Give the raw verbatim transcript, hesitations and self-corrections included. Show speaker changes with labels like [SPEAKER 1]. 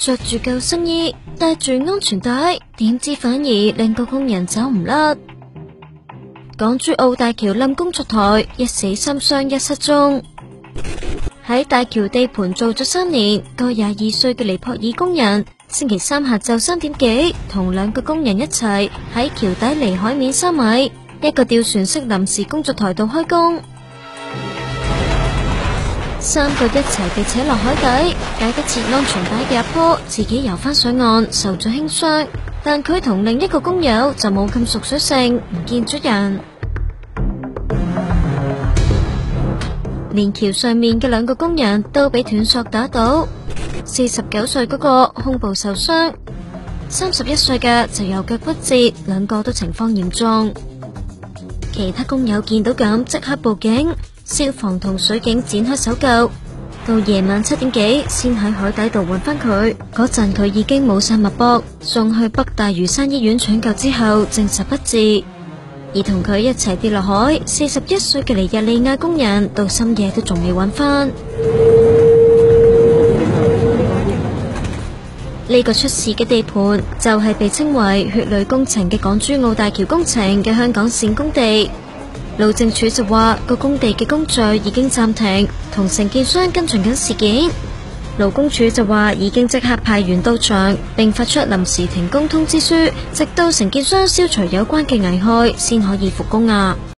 [SPEAKER 1] 着住救生衣，帶住安全帶，點知反而令個工人走唔甩。港珠澳大橋冧工作台，一死三傷一失蹤。喺大橋地盤做咗三年，個廿二歲嘅尼泊爾工人，星期三下晝三點幾，同兩個工人一齊喺橋底離海面三米一個吊船式臨時工作台度開工。三個一齊被扯落海底，解得切安全帶嘅阿婆自己游翻上岸，受咗輕傷，但佢同另一個工友就冇咁熟水性，唔見咗人。連橋上面嘅兩個工人都俾斷索打到，四十九歲嗰個胸部受傷，三十一歲嘅就右腳骨折，兩個都情況嚴重。其他工友見到咁即刻報警，消防同水警展開搜救，到夜晚七點幾先喺海底度揾翻佢。嗰陣佢已經冇晒脈搏，送去北大嶼山醫院搶救之後證實不治。而同佢一齊跌落海四十一歲嘅尼日利亞工人，到深夜都仲未揾翻。呢個出事嘅地盤就係被稱為血淚工程嘅港珠澳大橋工程嘅香港線工地。路政署就話個工地嘅工序已經暫停，同承建商跟進緊事件。勞工處就話已經即刻派員到場，並發出臨時停工通知書，直到承建商消除有關嘅危害，先可以復工啊。